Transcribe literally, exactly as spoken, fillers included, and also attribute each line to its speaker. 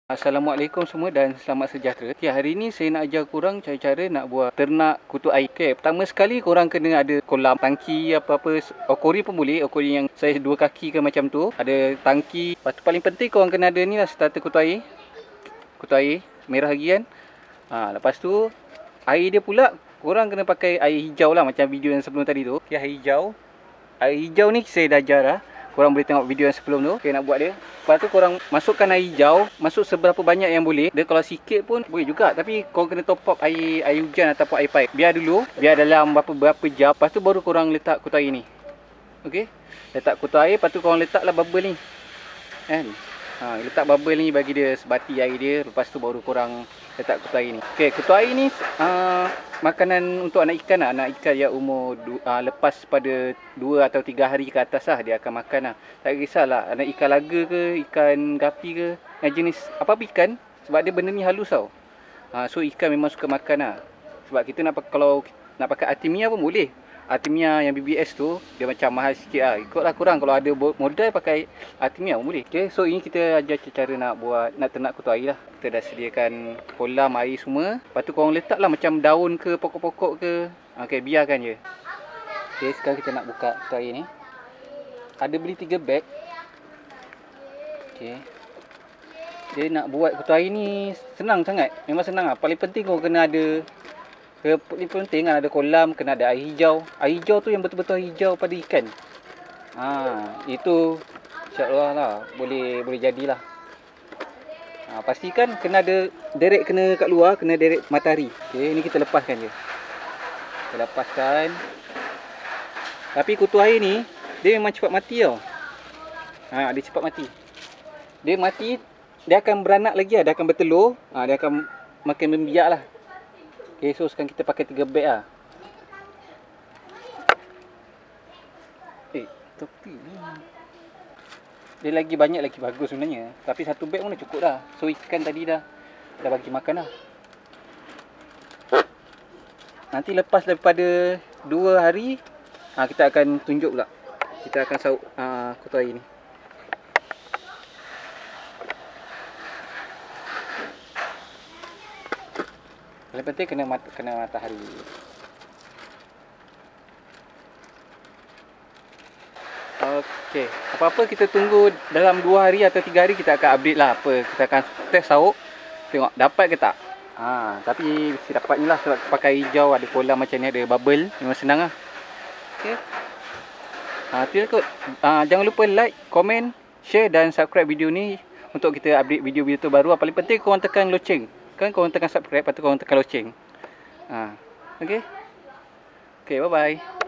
Speaker 1: Assalamualaikum semua dan selamat sejahtera. Okay, hari ni saya nak ajar korang cara-cara nak buat ternak kutu air. Okay, pertama sekali korang kena ada kolam, tangki, apa-apa. Okori pun boleh, okori yang saiz dua kaki ke macam tu. Ada tangki. Lepas tu paling penting korang kena ada ni lah, starter kutu air. Kutu air, merah lagi kan. Ha, lepas tu, air dia pula, korang kena pakai air hijau lah macam video yang sebelum tadi tu. Okay, air hijau. Air hijau ni saya dah ajar lah. Korang boleh tengok video yang sebelum tu. Okay, nak buat dia. Lepas tu korang masukkan air hijau. Masuk seberapa banyak yang boleh. Dia kalau sikit pun boleh juga. Tapi korang kena top up air air hujan ataupun air pipe. Biar dulu. Biar dalam berapa, berapa jam. Lepas tu baru korang letak kutu air ni. Okay. Letak kutu air. Lepas tu korang letaklah bubble ni. Kan. Ha, letak bubble ni bagi dia sebati air dia. Lepas tu baru korang letak kutu air ni. Okay. Kutu air ni uh, makanan untuk anak ikan lah. Anak ikan yang umur uh, lepas pada dua atau tiga hari ke atas lah dia akan makan lah. Tak kisahlah anak ikan laga ke, ikan gapi ke, yang jenis apa-apa ikan. Sebab dia benda ni halus tau. Ha, so ikan memang suka makan lah. Sebab kita nak kalau nak pakai Artemia pun boleh. Artemia yang B B S tu dia macam mahal sikit lah. Ikutlah kurang, kalau ada modal pakai Artemia pun boleh. Okay, so ini kita ajar cara nak buat, nak ternak kutu air lah. Kita dah sediakan kolam air semua. Lepas tu korang letak lah macam daun ke, pokok-pokok ke. Okay, biarkan je. Okay, sekarang kita nak buka kutu air ni. Ada beli tiga beg. Okay. Dia nak buat kutu air ni senang sangat. Memang senang lah. Paling penting korang kena ada, paling penting kan ada kolam, kena ada air hijau. Air hijau tu yang betul-betul hijau pada ikan. Ha, itu insya-Allah lah boleh boleh jadilah. Ha, pastikan kena ada direct, kena kat luar, kena direct matahari. Okey, ni kita lepaskan je. Kita lepaskan. Tapi kutu air ni dia memang cepat mati tau. Ha, dia cepat mati. Dia mati, dia akan beranak lagi lah, dia akan bertelur. Ha, dia akan makin membiak lah. Okay, so sekarang kita pakai tiga beg lah. Eh, tepi lah. Dia lagi banyak lagi bagus sebenarnya. Tapi satu beg pun dah cukup dah. So ikan tadi dah dah bagi makan dah. Nanti lepas daripada dua hari, ha, kita akan tunjuk pula. Kita akan sauk uh, kutu air ni. Yang penting kena mat kena matahari. Okey, apa-apa kita tunggu dalam dua hari atau tiga hari kita akan update lah apa. Kita akan test sauk, tengok dapat ke tak. Ha, tapi mesti dapat ni lah sebab pakai hijau, ada kolam macam ni, ada bubble, memang senang lah. Okey. Ha, tu kot. Ha, jangan lupa like, komen, share dan subscribe video ni untuk kita update video-video terbaru. Paling penting korang tekan loceng. Kan korang tekan subscribe, lepas tu korang tekan loceng. Ha, okey. Okey, bye-bye.